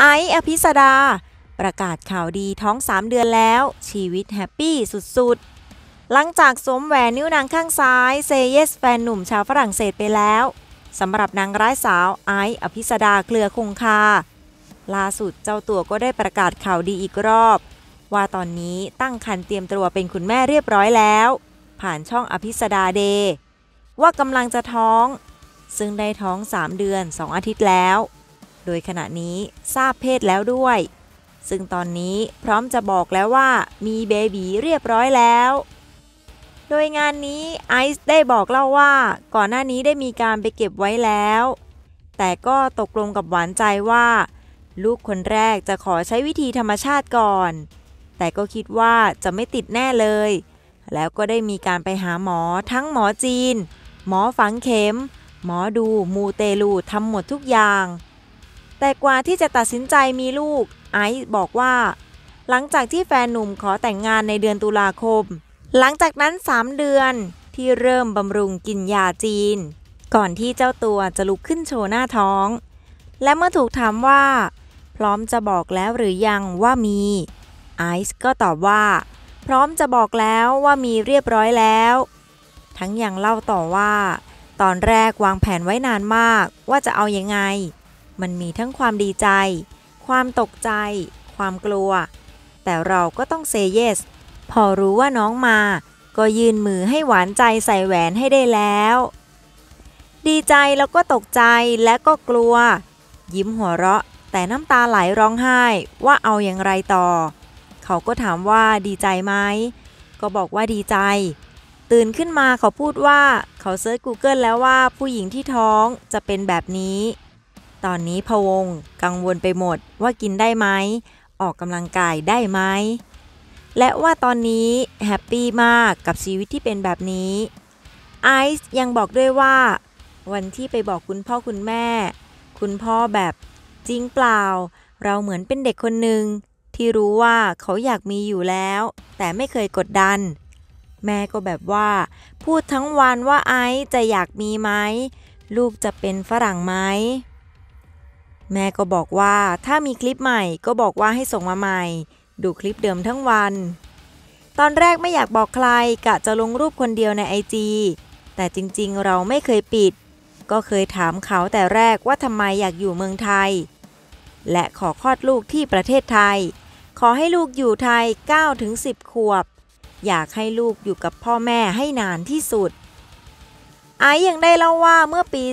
ไอซ์อภิสดาประกาศข่าวดีท้อง3เดือนแล้วชีวิตแฮปปี้สุดๆหลังจากสวมแหวนนิ้วนางข้างซ้ายเซเยสแฟนหนุ่มชาวฝรั่งเศสไปแล้วสำหรับนางร้ายสาวไอซ์อภิสดาเครือคงคาล่าสุดเจ้าตัวก็ได้ประกาศข่าวดีอีกรอบว่าตอนนี้ตั้งครรภ์เตรียมตัวเป็นคุณแม่เรียบร้อยแล้วผ่านช่องอภิสดาเดย์ว่ากำลังจะท้องซึ่งได้ท้อง3เดือน2อาทิตย์แล้วโดยขณะนี้ทราบเพศแล้วด้วยซึ่งตอนนี้พร้อมจะบอกแล้วว่ามีเบบีเรียบร้อยแล้วโดยงานนี้ไอซ์ได้บอกเล่าว่าก่อนหน้านี้ได้มีการไปเก็บไว้แล้วแต่ก็ตกลงกับหวานใจว่าลูกคนแรกจะขอใช้วิธีธรรมชาติก่อนแต่ก็คิดว่าจะไม่ติดแน่เลยแล้วก็ได้มีการไปหาหมอทั้งหมอจีนหมอฝังเข็มหมอดูมูเตลูทำหมดทุกอย่างแต่กว่าที่จะตัดสินใจมีลูกไอซ์บอกว่าหลังจากที่แฟนหนุ่มขอแต่งงานในเดือนตุลาคมหลังจากนั้น3เดือนที่เริ่มบำรุงกินยาจีนก่อนที่เจ้าตัวจะลุกขึ้นโชว์หน้าท้องและเมื่อถูกถามว่าพร้อมจะบอกแล้วหรือยังว่ามีไอซ์ก็ตอบว่าพร้อมจะบอกแล้วว่ามีเรียบร้อยแล้วทั้งยังเล่าต่อว่าตอนแรกวางแผนไว้นานมากว่าจะเอายังไงมันมีทั้งความดีใจความตกใจความกลัวแต่เราก็ต้องเซเยสพอรู้ว่าน้องมาก็ยื่นมือให้หวานใจใส่แหวนให้ได้แล้วดีใจแล้วก็ตกใจและก็กลัวยิ้มหัวเราะแต่น้ำตาไหลร้องไห้ว่าเอาอย่างไรต่อเขาก็ถามว่าดีใจไหมก็บอกว่าดีใจตื่นขึ้นมาเขาพูดว่าเขาเซิร์ช Google แล้วว่าผู้หญิงที่ท้องจะเป็นแบบนี้ตอนนี้พะวงกังวลไปหมดว่ากินได้ไหมออกกำลังกายได้ไหมและว่าตอนนี้แฮปปี้มากกับชีวิตที่เป็นแบบนี้ไอซ์ยังบอกด้วยว่าวันที่ไปบอกคุณพ่อคุณแม่คุณพ่อแบบจริงเปล่าเราเหมือนเป็นเด็กคนหนึ่งที่รู้ว่าเขาอยากมีอยู่แล้วแต่ไม่เคยกดดันแม่ก็แบบว่าพูดทั้งวันว่าไอซ์จะอยากมีไหมลูกจะเป็นฝรั่งไหมแม่ก็บอกว่าถ้ามีคลิปใหม่ก็บอกว่าให้ส่งมาใหม่ดูคลิปเดิมทั้งวันตอนแรกไม่อยากบอกใครกะจะลงรูปคนเดียวใน IG แต่จริงๆเราไม่เคยปิดก็เคยถามเขาแต่แรกว่าทำไมอยากอยู่เมืองไทยและขอคลอดลูกที่ประเทศไทยขอให้ลูกอยู่ไทย 9-10 ขวบอยากให้ลูกอยู่กับพ่อแม่ให้นานที่สุดไอซ์ยังได้เล่าว่าเมื่อปี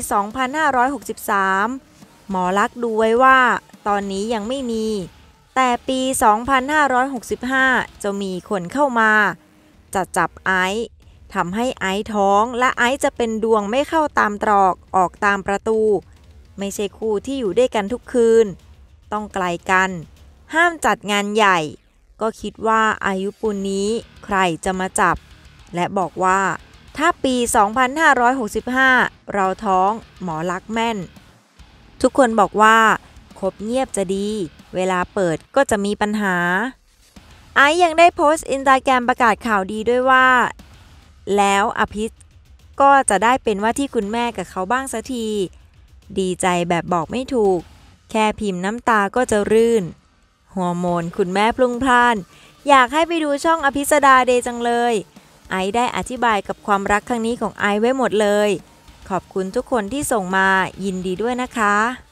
2563 หมอลักษณ์ดูไว้ว่าตอนนี้ยังไม่มีแต่ปี 2565 จะมีคนเข้ามาจะจับไอซ์ทำให้ไอซ์ท้องและไอซ์จะเป็นดวงไม่เข้าตามตรอกออกตามประตูไม่ใช่คู่ที่อยู่ด้วยกันทุกคืนต้องไกลกันห้ามจัดงานใหญ่ก็คิดว่าอายุปูนนี้ใครจะมาจับและบอกว่าถ้าปี 2565 เราท้องหมอลักษณ์แม่นทุกคนบอกว่าคบเงียบจะดีเวลาเปิดก็จะมีปัญหาไอซ์ยังได้โพสต์ Instagram ประกาศข่าวดีด้วยว่าแล้วอภิษก็จะได้เป็นว่าที่คุณแม่กับเขาบ้างสักทีดีใจแบบบอกไม่ถูกแค่พิมพ์น้ำตาก็จะรื่นฮอร์โมนคุณแม่พลุ่งพล่านอยากให้ไปดูช่องอภิสดาเดย์จังเลยไอซ์ได้อธิบายกับความรักครั้งนี้ของไอซ์ไว้หมดเลยขอบคุณทุกคนที่ส่งมายินดีด้วยนะคะ